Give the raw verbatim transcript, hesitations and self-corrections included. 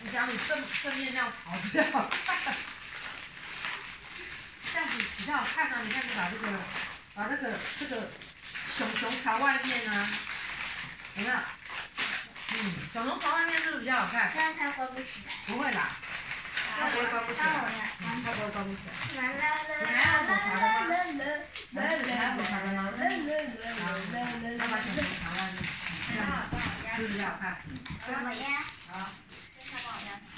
比较你正正面这样朝比较好看，这样子比较好看啊！你看，你把这个把那个这个熊熊朝外面啊，有没有？嗯，熊熊朝外面是不是比较好看？ 这样它关不起来。 不会啦，它不会关不起来，嗯，它不会关不起来。 啦啦啦你还要补茶的吗？ 啦啦你还要补茶的吗？ 啦啦啦要把熊熊朝外面，这样是不是比较好看？ 什么呀？ 好。 这下帮我压。